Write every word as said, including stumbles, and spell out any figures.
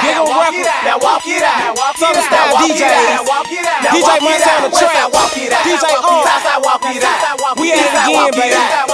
nigga. Walk it out. Now walk it out. Southern style D Js. D J Montana Trap. D J Unk. We at it again, baby.